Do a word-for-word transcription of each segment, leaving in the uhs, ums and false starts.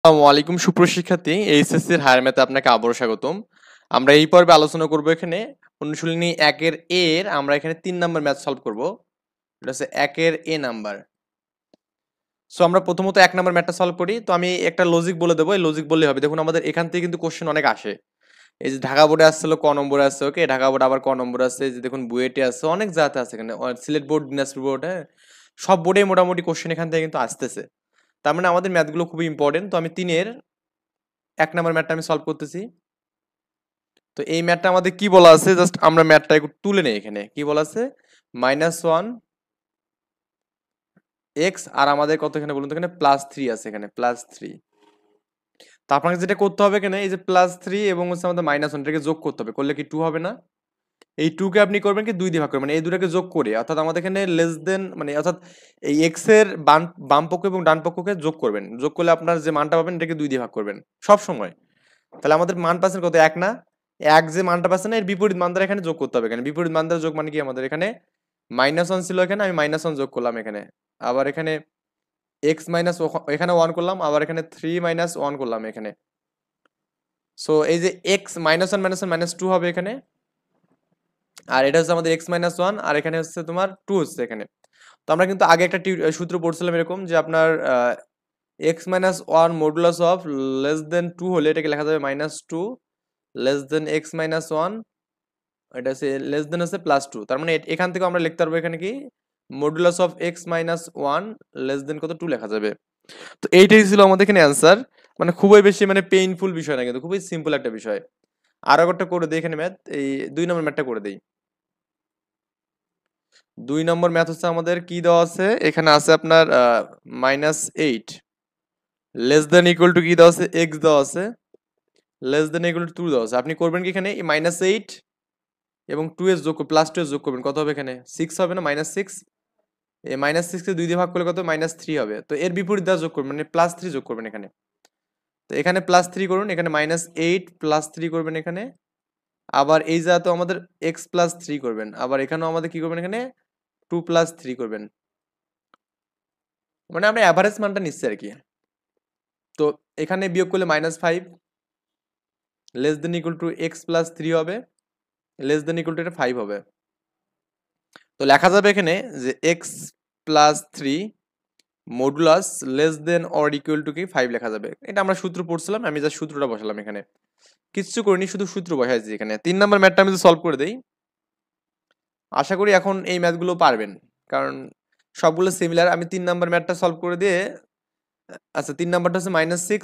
আসসালামু আলাইকুম সুপ্রশিক্ষার্থী এইচএসসি এর হায়ার ম্যাথে আপনাকে আবারও স্বাগতম। আমরা এই পর্বে আলোচনা করব এখানে অনুশীলনী একের এ এর আমরা এখানে তিন নাম্বার ম্যাথ সলভ করব। এটা হচ্ছে একের এ নাম্বার। সো আমরা প্রথমত এক নাম্বার ম্যাথটা সলভ করি। তো আমি একটা লজিক বলে দেবো, এই লজিক বললেই হবে। দেখুন আমাদের এখান থেকে কিন্তু কোশ্চেন অনেক আসে। এই যে ঢাকা বোর্ডে আসছিল ক নম্বরে আছে, ওকে ঢাকা বোর্ড আবার ক নম্বরে আছে, এই যে দেখুন বুয়েটে আছে, অনেক জায়গাতে আছে এখানে, সিলেট বোর্ড, দিনাজপুর বোর্ড, হ্যাঁ সব বোর্ডে মোটামুটি কোশ্চেন এখান থেকে কিন্তু আসতেছে। তার মানে আমাদের ম্যাথগুলো খুবই ইম্পর্টেন্ট। তো আমি তিনের এক নাম্বার ম্যাথটা আমি সলভ করতেছি। তো এই ম্যাথটা আমাদের কি বলা আছে, জাস্ট আমরা ম্যাথটা একটু তুলে নেই। এখানে কি বলা আছে, মাইনাস ওয়ান এক্স আর আমাদের কত এখানে বলুন তো, এখানে প্লাস থ্রি আছে, এখানে প্লাস থ্রি। তো আপনাকে যেটা করতে হবে এখানে, এই যে প্লাস থ্রি এবং হচ্ছে আমাদের মাইনাস ওয়ান, এটাকে যোগ করতে হবে। করলে কি টু হবে না? এই টু কে আপনি করবেন কি দুই দিয়ে ভাগ করবেন, মানে এই দুটাকে যোগ করে, অর্থাৎ আমাদের এখানে লেস দেন, মানে অর্থাৎ এই এক্স এর বাম বাম পক্ষ এবং ডান পক্ষকে যোগ করবেন। যোগ করলে আপনার যে মানটা পাবেন এটাকে দুই দিয়ে ভাগ করবেন সব সময়। তাহলে আমাদের মান পাচ্ছেন কত, এক না? এক যে মানটা পাচ্ছেন না, এর বিপরীত মান দ্বারা এখানে যোগ করতে হবে। এখানে বিপরীত মান দ্বারা যোগ মানে কি, আমাদের এখানে মাইনাস ওয়ান ছিল, এখানে আমি মাইনাস ওয়ান যোগ করলাম এখানে। আবার এখানে এক্স মাইনাস, এখানে ওয়ান করলাম, আবার এখানে থ্রি মাইনাস ওয়ান করলাম এখানে। সো এই যে x minus one minus one minus two হবে এখানে, আর এটা হচ্ছে আমাদের এক্স মাইনাস ওয়ান, আর এখানে হচ্ছে তোমার টু হচ্ছে এখানে। তো আমরা কিন্তু আগে একটা সূত্র পড়ছিলাম এরকম, যে আপনার x minus one modulus of less than two হলে এটাকে লেখা যাবে minus two, less than x minus one, এটা হচ্ছে লেস দেন হচ্ছে প্লাস টু। তার মানে এখান থেকে আমরা লিখতে পারবো এখানে কি, modulus of x minus one less than কত, টু লেখা যাবে। তো এইটাই ছিল আমাদের এখানে অ্যান্সার। মানে খুবই বেশি মানে পেইনফুল বিষয় না, কিন্তু খুবই সিম্পল একটা বিষয়। আরো একটা করে দিই এখানে ম্যাথ, এই দুই নম্বর ম্যাথটা করে দিই। দুই নম্বর ম্যাথ হচ্ছে আমাদের কি দেওয়া আছে, এখানে আছে আপনার minus eight less than equal to কি দেওয়া আছে, এক্স দেওয়া আছে, less than equal to two দেওয়া আছে। আপনি করবেন কি এখানে মাইনাস এইট এবং টু এর যোগ, প্লাস টু এর যোগ করবেন, কত হবে এখানে, সিক্স হবে না, মাইনাস সিক্স। এই মাইনাস সিক্সকে দুই দিয়ে ভাগ করলে কত, মাইনাস থ্রি হবে। তো এর বিপরীত দ্বারা যোগ করবেন, মানে প্লাস থ্রি যোগ করবেন এখানে। তো এখানে প্লাস থ্রি করুন, এখানে মাইনাস এইট প্লাস থ্রি করবেন এখানে। আবার এই যা তো আমাদের এক্স প্লাস থ্রি করবেন, আবার এখানেও আমাদের কি করবেন, এখানে টু প্লাস থ্রি করবেন। মানে আমরা অ্যাভারেজ মানটা নিচ্ছি আর কি। তো এখানে বিয়োগ করলে minus five less than equal to x plus three হবে, লেস দেন ইকুয়াল টু এটা ফাইভ হবে। তো লেখা যাবে এখানে যে x plus three modulus less than or equal to কি ফাইভ লেখা যাবে। এটা আমরা সূত্র পড়ছিলাম, আমি যা সূত্রটা বসালাম এখানে, কিচ্ছু করিনি, শুধু সূত্র বসাইছি এখানে। তিন নাম্বার ম্যাথটা আমি সলভ করে দেই। আশা করি এখন এই ম্যাথগুলো পারবেন, কারণ সবগুলো সিমিলার। আমি তিন নাম্বার ম্যাথটা সলভ করে দিয়ে, আচ্ছা তিন নাম্বারটা হচ্ছে minus six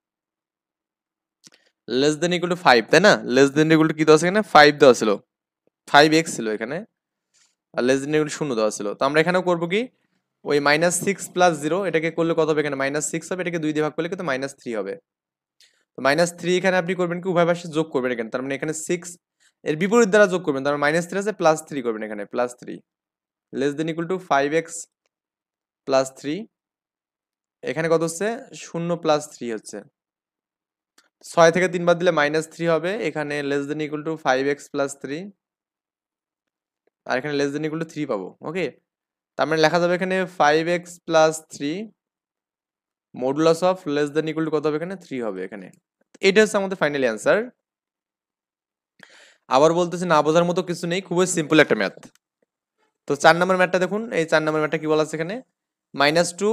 less than equal to five, তাই না? লেস দেন ইকুয়াল টু কি দেওয়া আছে এখানে, ফাইভ দেওয়া ছিল, ফাইভ এক্স ছিল এখানে, আর লেস দেন ইকুয়াল টু শূন্য দেওয়া ছিল। তো আমরা এখানেও করবো কি, ওই মাইনাস সিক্স প্লাস জিরো এটাকে করলে কত হবে, এখানে মাইনাস সিক্স হবে, এটাকে দুই দিয়ে ভাগ করলে কিন্তু মাইনাস থ্রি হবে। তো মাইনাস থ্রি এখানে আপনি করবেন কি, উভয় পাশে যোগ করবেন এখানে, তার মানে এখানে সিক্স এর বিপরীত দ্বারা যোগ করবেন, তার মানে মাইনাস থ্রি আছে, প্লাস থ্রি করবেন এখানে, plus three less than equal to five x plus three. এখানে কত হচ্ছে, শূন্য প্লাস থ্রি হচ্ছে, ছয় থেকে তিন বাদ দিলে মাইনাস থ্রি হবে। এখানে less than equal to five x plus three, আর এখানে less than equal to three পাবো, ওকে। তার মানে লেখা যাবে এখানে five x plus three modulus of less than equal to কত হবে, এখানে থ্রি হবে এখানে। এটা হচ্ছে আমাদের ফাইনাল অ্যান্সার। আবার বলতেছি, না বোঝার মতো কিছু নেই, খুবই সিম্পল একটা ম্যাথ। তো চার নম্বর ম্যাথটা দেখুন, এই চার নম্বর ম্যাথটা কি বলা আছে এখানে, minus two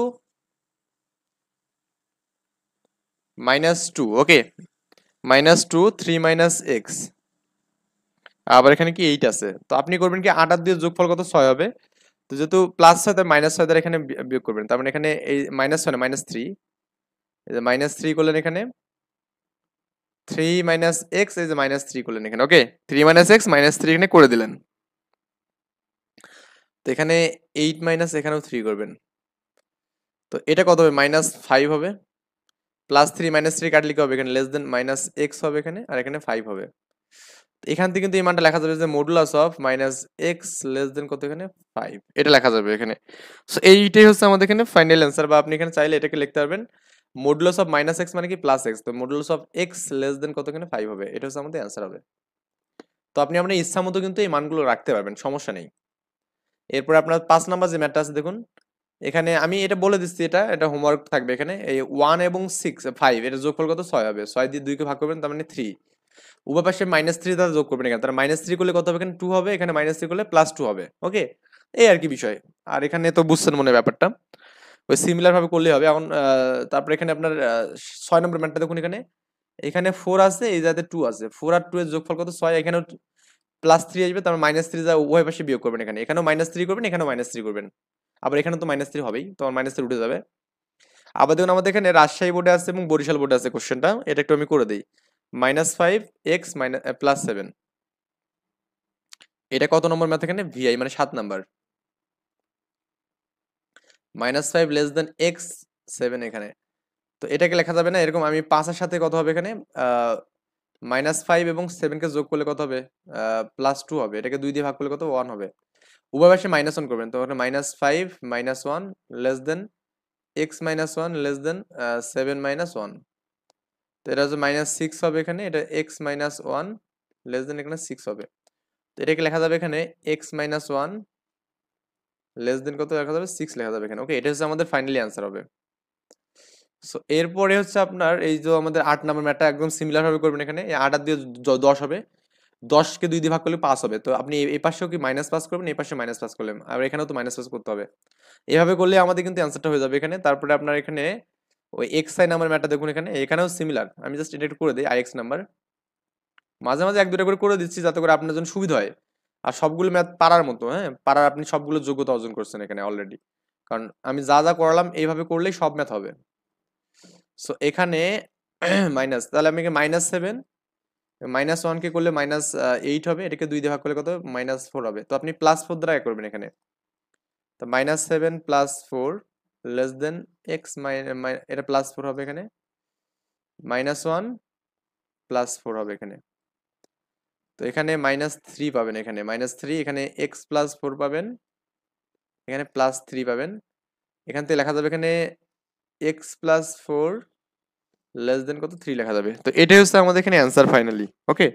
minus two, okay, minus two three minus x, আবার এখানে কি এইট আছে। তো আপনি করবেন কি, আট আর দিয়ে যোগফল কত, ছয় হবে। তো যেহেতু প্লাস ছয় তার মাইনাস ছয় দ্বারা এখানে বিয়োগ করবেন, তার মানে এখানে এই মাইনাস ছয় না, মাইনাস থ্রি, এই যে মাইনাস থ্রি করলেন এখানে, থ্রি মাইনাস এক্স, এই যে মাইনাস থ্রি করলেন এখানে, okay, three minus x minus three এখানে করে দিলেন। তো এখানে এইট মাইনাস এখানেও থ্রি করবেন। তো এটা কত হবে, মাইনাস ফাইভ হবে, প্লাস থ্রি মাইনাস থ্রি কাটলে কি হবে, এখানে লেস দেন মাইনাস এক্স হবে এখানে, আর এখানে ফাইভ হবে। এখান থেকে কিন্তু এই মানটা লেখা যাবে যে modulus of minus x less than কত, এখানে ফাইভ, এটা লেখা যাবে এখানে। সো এইটাই হচ্ছে আমাদের এখানে ফাইনাল অ্যান্সার, বা আপনি এখানে চাইলে এটাকে লিখতে পারবেন মডুলাস অফ মাইনাস এক্স মানে কি প্লাস এক্স, তো modulus of x less than কত, এখানে ফাইভ হবে, এটা হচ্ছে আমাদের অ্যান্সার হবে। তো আপনি আপনার ইচ্ছা মতো কিন্তু এই মানগুলো রাখতে পারবেন, সমস্যা নেই। এরপর আপনার পাঁচ নাম্বার যে ম্যাথটা আছে দেখুন, এখানে আমি এটা বলে দিচ্ছি, এটা এটা হোমওয়ার্ক থাকবে এখানে। এই ওয়ান এবং সিক্স ফাইভ এটা যোগফল কত? ছয় হবে। ছয় দিয়ে দুইকে ভাগ করবেন, তার মানে থ্রি। উভয় পাশে মাইনাস থ্রি দ্বারা যোগ করবেন এখানে, তার মাইনাস থ্রি করলে কত হবে? এখানে টু হবে, এখানে মাইনাস থ্রি করলে প্লাস টু হবে। ওকে, এই আর কি বিষয়। আর এখানে তো বুঝছেন মনে হয় ব্যাপারটা, ওই সিমিলার ভাবে করলেই হবে। এখন আহ, তারপরে এখানে আপনার আহ, ছয় নম্বর ম্যাটটা দেখুন, এখানে এখানে ফোর আছে, এই জায়গাতে টু আছে। ফোর আর টু এর যোগফল কত? ছয়। এখানেও প্লাস থ্রি আসবে, তারপর মাইনাস থ্রি যা উভয় পাশে বিয়োগ করবেন। এখানে এখানেও মাইনাস থ্রি করবেন, এখানেও মাইনাস থ্রি করবেন, আবার এখানে তো মাইনাস থ্রি হবেই, তোমার মাইনাস থ্রি উঠে যাবে। আবার দেখুন আমাদের এখানে রাজশাহী বোর্ডে আছে এবং বরিশাল বোর্ডে আছে কোশ্চেনটা, এটা একটু আমি করে দিই। Minus five x minus plus seven, এটা কত নম্বর ম্যাথ? এখানে ভিআই মানে সাত নাম্বার। Minus five less than x seven এখানে, তো এটাকে লেখা যাবে না এরকম। আমি পাঁচের সাথে কত হবে এখানে? মাইনাস ফাইভ এবং সেভেনকে যোগ করলে কত হবে? প্লাস টু হবে। এটাকে দুই দিয়ে ভাগ করলে কত? ওয়ান হবে। উভয় পাশে মাইনাস ওয়ান করবেন, তো minus five minus one less than x minus one less than seven minus one. তো এটা হচ্ছে মাইনাস সিক্স হবে এখানে, এটা x minus one less than এখানে সিক্স হবে। তো এটাকে লেখা যাবে এখানে x minus one less than কত লেখা যাবে? সিক্স লেখা যাবে এখানে। ওকে, এটা হচ্ছে আমাদের ফাইনালি অ্যান্সার হবে। সো এরপরে হচ্ছে আপনার এই যে আমাদের আট নাম্বার ম্যাথটা একদম সিমিলার ভাবে করবেন। এখানে এই আট আর দিয়ে দ- দশ হবে, দশকে দুই দিয়ে ভাগ করলে পাঁচ হবে। তো আপনি এই এই পাশেও কি মাইনাস পাস করবেন, এই পাশে মাইনাস পাস করলেন, আর এখানেও তো মাইনাস পাস করতে হবে। এভাবে করলে আমাদের কিন্তু অ্যান্সারটা হয়ে যাবে এখানে। তারপরে আপনার এখানে ওই এক্স আই নাম্বার ম্যাথটা দেখুন, এখানে এখানেও সিমিলার। আমি জাস্ট এটা একটু করে দিই, আই এক্স নাম্বার মাঝে মাঝে এক দুটা করে করে দিচ্ছি যাতে করে আপনার জন্য সুবিধা হয়। আর সবগুলো ম্যাথ পারার মতো, হ্যাঁ পারার, আপনি সবগুলো যোগ্যতা অর্জন করছেন এখানে অলরেডি, কারণ আমি যা যা করালাম এইভাবে করলেই সব ম্যাথ হবে। সো এখানে মাইনাস, তাহলে আমি মাইনাস সেভেন মাইনাস ওয়ান কে করলে মাইনাস এইট হবে, এটাকে দুই দিয়ে ভাগ করলে কত? মাইনাস ফোর হবে। তো আপনি প্লাস ফোর দ্বারা করবেন এখানে। তো minus seven plus four less than x, এটা প্লাস ফোর হবে এখানে, মাইনাস ওয়ান প্লাস ফোর হবে এখানে। তো এখানে মাইনাস থ্রি পাবেন, এখানে মাইনাস থ্রি, এখানে এক্স প্লাস ফোর পাবেন, এখানে প্লাস থ্রি পাবেন। এখান থেকে লেখা যাবে এখানে x plus four less than কত? থ্রি লেখা যাবে। তো এটাই হচ্ছে আমাদের এখানে অ্যান্সার ফাইনালি। ওকে,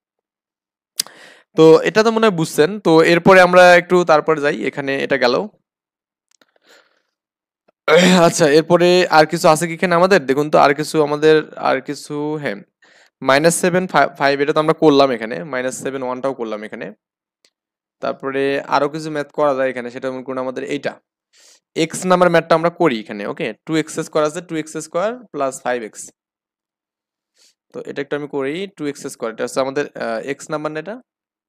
তো এটা তো মনে হয় বুঝছেন। তো এরপরে আমরা একটু তারপরে যাই, এখানে এটা গেল। আচ্ছা, এরপরে আর কিছু আছে কি এখানে আমাদের? দেখুন তো আর কিছু আমাদের, আর কিছু, হ্যাঁ মাইনাস সেভেন ফাইভ এটা তো আমরা করলাম এখানে, মাইনাস সেভেন ওয়ানটাও করলাম এখানে। তারপরে আরো কিছু ম্যাথ করা যায় এখানে, সেটা মনে করুন আমাদের এইটা এক্স নাম্বার ম্যাথটা আমরা করি এখানে। ওকে, টু এক্স স্কোয়ার আছে, two x square plus five x. তো এটা একটু আমি করি, টু এক্স স্কোয়ার এটা হচ্ছে আমাদের এক্স নাম্বার না, এটা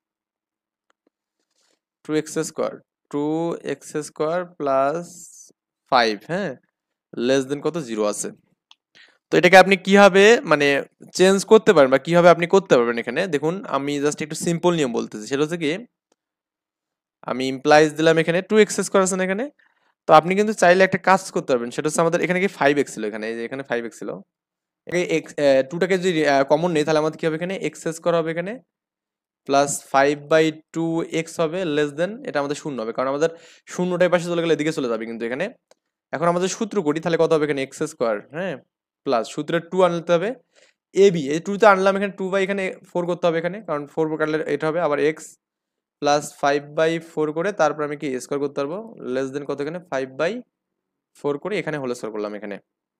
two x square, two x square plus five, হ্যাঁ লেস দেন কত? জিরো আছে। তো এটাকে আপনি কিভাবে মানে চেঞ্জ করতে পারেন বা কিভাবে আপনি করতে পারবেন এখানে দেখুন, আমি জাস্ট একটু সিম্পল নিয়ম বলতেছি। সেটা হচ্ছে কি, আমি ইমপ্লাইজ দিলাম এখানে টু এক্স স্কোয়ার আছে না এখানে। তো আপনি কিন্তু চাইলে একটা কাজ করতে পারবেন, সেটা হচ্ছে আমাদের এখানে কি ফাইভ এক্স ছিল, এখানে এই যে এখানে ফাইভ এক্স ছিল, এক্স টুটাকে যদি কমন নেই তাহলে আমাদের কি হবে? এখানে এক্স স্কোয়ার হবে এখানে plus five by two x হবে লেস দেন, এটা আমাদের শূন্য হবে, কারণ আমাদের শূন্যটাই পাশে চলে গেলে এদিকে চলে যাবে কিন্তু এখানে। এখন আমাদের সূত্র করি, তাহলে কত হবে? এখানে এক্স স্কোয়ার, হ্যাঁ প্লাস সূত্রে টু আনতে হবে, এ বি এই টুতে আনলাম, এখানে টু বাই এখানে ফোর করতে হবে এখানে, কারণ ফোর কাটলে এটা হবে আবার x plus five by four করে তারপর আমি কি স্কোয়ার করতে পারবো লেস দেন কত? এখানে ফাইভ বাই ফোর করে এখানে হোল স্কোয়ার করলাম এখানে।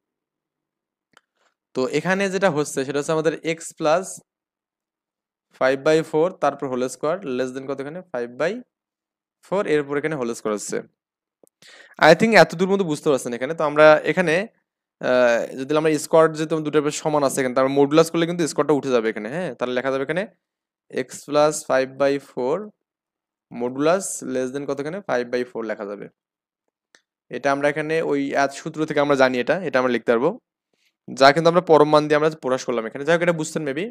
তো এখানে যেটা হচ্ছে সেটা হচ্ছে আমাদের x plus five by four তারপর হোল স্কোয়ার লেস দেন কত? এখানে ফাইভ বাই ফোর, এরপর এখানে হোল স্কোয়ার হচ্ছে। আই থিঙ্ক এত দূর মতো বুঝতে পারছেন এখানে। তো আমরা এখানে আহ, যদি আমরা স্কোয়ার যেহেতু দুটো সমান আছে এখানে, তারপর মডুলাস করলে কিন্তু স্কোয়ারটা উঠে যাবে এখানে, হ্যাঁ তাহলে লেখা যাবে এখানে x plus five by four modulus less than কত? এখানে ফাইভ বাই ফোর লেখা যাবে। এটা আমরা এখানে ওই এক সূত্র থেকে আমরা জানি, এটা এটা আমরা লিখতে পারবো, যা কিন্তু আমরা পরম মান দিয়ে আমরা প্রকাশ করলাম এখানে। যাই হোক, এটা বুঝছেন মেবি।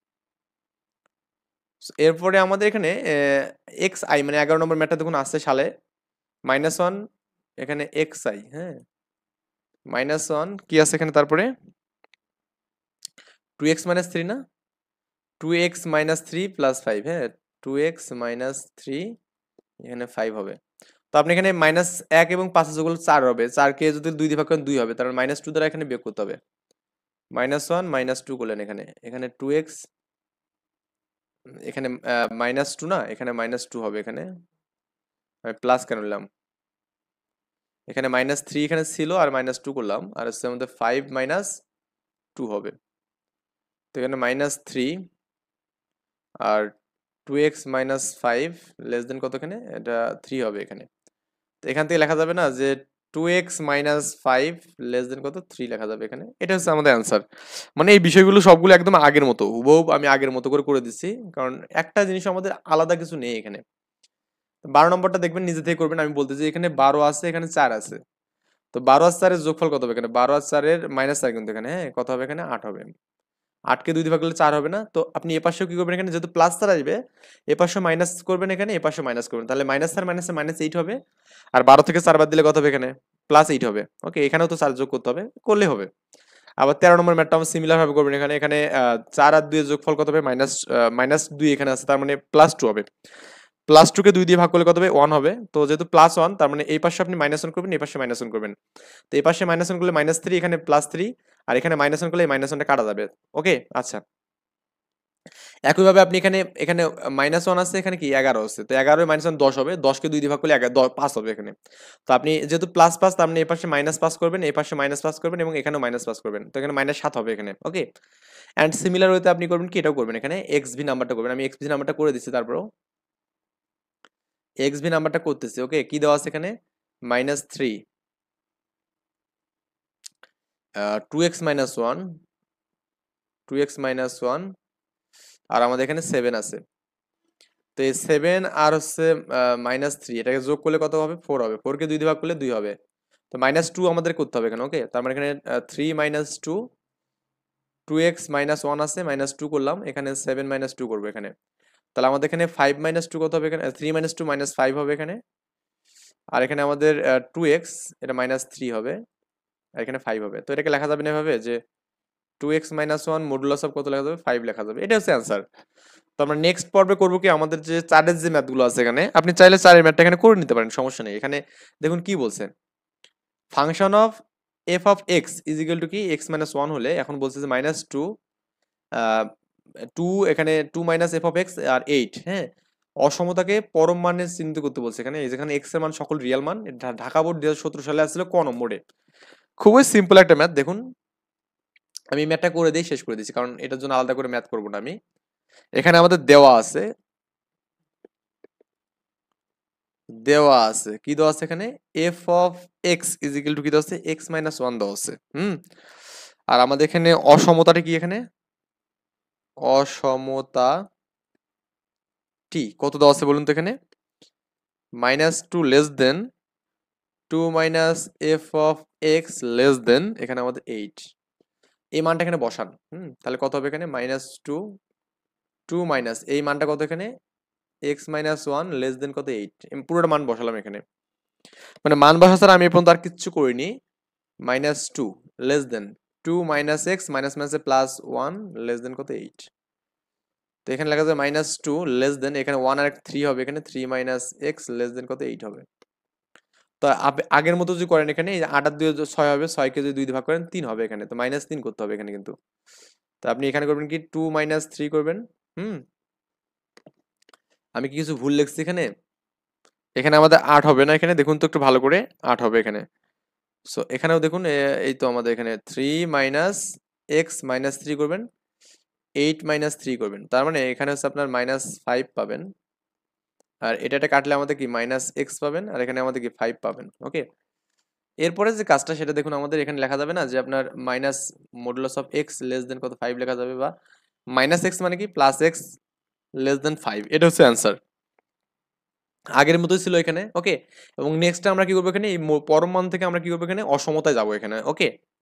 এরপরে আমাদের এখানে এক্স আই মানে এগারো নম্বর ম্যাটটা দেখুন আসছে সালে মাইনাস ওয়ান, এখানে এক্স আই, হ্যাঁ মাইনাস ওয়ান কি আছে এখানে, তারপরে টু এক্স মাইনাস থ্রি না, two x minus three plus five, হ্যাঁ টু এক্স মাইনাস থ্রি এখানে ফাইভ হবে। তো আপনি এখানে মাইনাস এক এবং পাঁচ যোগ করলে চার হবে, চারকে যদি দুই দিয়ে ভাগ করেন দুই হবে, তার মাইনাস টু দ্বারা এখানে বিয়োগ করতে হবে। মাইনাস ওয়ান মাইনাস টু করলেন এখানে, এখানে টু এক্স, এখানে মাইনাস টু না, এখানে মাইনাস টু হবে এখানে, প্লাস কেন নিলাম? এখানে মাইনাস থ্রি এখানে ছিল আর মাইনাস টু করলাম, আর হচ্ছে আমাদের ফাইভ মাইনাস টু হবে। তো এখানে মাইনাস থ্রি আর two x minus five less than কত, এখানে এটা থ্রি হবে এখানে। তো এখান থেকে লেখা যাবে না যে two x minus five less than কত, থ্রি লেখা যাবে এখানে। এটা হচ্ছে আমাদের অ্যান্সার। মানে এই বিষয়গুলো সবগুলো একদম আগের মতো, হুবহু আমি আগের মতো করে করে দিচ্ছি, কারণ একটা জিনিস আমাদের আলাদা কিছু নেই এখানে। বারো নম্বরটা দেখবেন নিজে থেকে করবেন, আমি বলতেছি এখানে বারো আছে এখানে চার আছে, তো বারো আর চারের যোগফল কত হবে এখানে, বারো আর চারের মাইনাস চার কিন্তু এখানে, হ্যাঁ কত হবে এখানে, আট হবে। আটকে দুই দিয়ে ভাগ করলে চার হবে না, তো আপনি এ পাশেও কি করবেন, এখানে যেহেতু প্লাস চার আসবে এ পাশে মাইনাস করবেন, এখানে এ পাশে মাইনাস করবেন, তাহলে মাইনাস চার মাইনাস মাইনাস এইট হবে। আর বারো থেকে চার বাদ দিলে কত হবে এখানে, প্লাস এইট হবে। ওকে, এখানেও তো চার যোগ করতে হবে, করলে হবে। আবার তেরো নম্বর ম্যাথটা আমরা সিমিলার ভাবে করবেন, এখানে এখানে আহ, চার আর দুই এর যোগফল কত হবে, মাইনাস মাইনাস দুই এখানে আছে, তার মানে প্লাস টু হবে। প্লাস টু কে দুই দিয়ে ভাগ করলে কত হবে, ওয়ান হবে। তো যেহেতু প্লাস ওয়ান, তার মানে এই পাশে আপনি মাইনাস ওয়ান করবেন, এই পাশে মাইনাস ওয়ান করবেন। তো এই পাশে মাইনাস ওয়ান করলে মাইনাস থ্রি, এখানে প্লাস থ্রি, আর এখানে মাইনাস ওয়ান করলে এই মাইনাস ওয়ানটা কাটা যাবে। ওকে, আচ্ছা। একইভাবে আপনি এখানে এখানে মাইনাস ওয়ান আছে, এখানে কি এগারো আছে, তো এগারো মাইনাস ওয়ান দশ হবে, দশকে দুই দিয়ে ভাগ করলে এগারো পাঁচ হবে এখানে। তো আপনি যেহেতু প্লাস পাঁচ, তার মানে এই পাশে মাইনাস পাঁচ করবেন, এই পাশে মাইনাস পাঁচ করবেন, এবং এখানেও মাইনাস পাঁচ করবেন, তো এখানে মাইনাস সাত হবে এখানে। ওকে, অ্যান্ড সিমিলার ওয়েতে আপনি করবেন কি, এটাও করবেন, এখানে এক্স ভি নাম্বারটা করবেন। আমি এক্স ভি নাম্বারটা করে দিচ্ছি, তারপরও এক্স ভি নাম্বারটা করতেছি। ওকে, কি দেওয়া আছে এখানে, minus three, two x minus one, two x minus one, আর আমাদের এখানে সেভেন আছে। তো এই সেভেন আর হচ্ছে মাইনাস থ্রি, এটাকে যোগ করলে কত হবে, ফোর হবে। ফোর কে দুই দিয়ে ভাগ করলে দুই হবে। তো মাইনাস টু আমাদের করতে হবে এখানে। ওকে, তার মানে এখানে three minus two, two x minus one আছে, মাইনাস টু করলাম, এখানে সেভেন মাইনাস টু করবো এখানে। তাহলে আমাদের এখানে ফাইভ মাইনাস টু কত হবে এখানে, three minus two minus five হবে এখানে। আর এখানে আমাদের টু এক্স, এটা মাইনাস থ্রি হবে, আর এখানে ফাইভ হবে। তো এটাকে লেখা যাবে না এভাবে যে two x minus one modulus of কত লেখা যাবে, ফাইভ লেখা যাবে। এটা হচ্ছে অ্যান্সার। তো আমরা নেক্সট পর্বে করবো কি, আমাদের যে চারের যে ম্যাথগুলো আছে এখানে, আপনি চাইলে চারের ম্যাথটা এখানে করে নিতে পারেন, সমস্যা নেই। এখানে দেখুন কি বলছে, function of f of x is equal to কি, এক্স মাইনাস ওয়ান হলে এখন বলছে যে মাইনাস টু, টু এখানে two minus f of x আর এইট, হ্যাঁ অসমতাকে পরম মানে চিহ্নিত করতে বলছে এখানে। এই যেখানে এক্স এর মান সকল রিয়েল মান, এটা ঢাকা বোর্ড দুই হাজার সতেরো সালে আসছিল ক নম্বরে। খুবই সিম্পল একটা ম্যাথ। দেখুন আমি ম্যাথটা করে দিই, শেষ করে দিচ্ছি, কারণ এটার জন্য আলাদা করে ম্যাথ করবো না আমি। এখানে আমাদের দেওয়া আছে, দেওয়া আছে কি দেওয়া আছে এখানে, f of x is equal to কি দেওয়া আছে, এক্স মাইনাস ওয়ান দেওয়া আছে। হুম, আর আমাদের এখানে অসমতাটা কি, এখানে অসমতা টি কত দেওয়া আছে বলুন তো, এখানে minus two less than two minus f of x less than এখানে আমাদের এইট। এই মানটা এখানে বসান। হুম, তাহলে কত হবে এখানে, মাইনাস টু, টু মাইনাস এই মানটা কত এখানে, x minus one less than কত, এইট। পুরোটা মান বসালাম এখানে, মানে মান বসা ছাড়া আমি এই পর্যন্ত আর কিচ্ছু করিনি। Minus two less than two minus x minus মাইনাসে প্লাস ওয়ান লেস দেন কত, এইট। তো এখানে লেখা যাবে মাইনাস টু লেস দেন, এখানে ওয়ান আর থ্রি হবে, এখানে three minus x less than কত, এইট হবে। তো আপ- আগের মতো যদি করেন এখানে, এই যে আট আর দুই ছয় হবে, ছয়কে যদি দুই দিয়ে ভাগ করেন তিন হবে এখানে, তো মাইনাস তিন করতে হবে এখানে কিন্তু। তো আপনি এখানে করবেন কি, টু মাইনাস থ্রি করবেন। হুম, আমি কি কিছু ভুল লিখছি এখানে, এখানে আমাদের আট হবে না, এখানে দেখুন তো একটু ভালো করে, আট হবে এখানে। সো এখানেও দেখুন এ- এই তো আমাদের এখানে three minus x minus three করবেন, এইট মাইনাস থ্রি করবেন, তার মানে এখানে হচ্ছে আপনার মাইনাস ফাইভ পাবেন। আর এটা এটা কাটলে আমাদের কি মাইনাস এক্স পাবেন, আর এখানে আমাদের কি ফাইভ পাবেন। ওকে, এরপরে যে কাজটা সেটা দেখুন, আমাদের এখানে লেখা যাবে না যে আপনার minus modulus of x less than কত, ফাইভ লেখা যাবে, বা মাইনাস এক্স মানে কি plus x less than five. এটা হচ্ছে অ্যান্সার, আগের মতোই ছিল এখানে। ওকে, এবং নেক্সট আমরা কি করবো এখানে, এই ম- পরম মান থেকে আমরা কি করবো এখানে, অসমতায় যাবো এখানে। ওকে।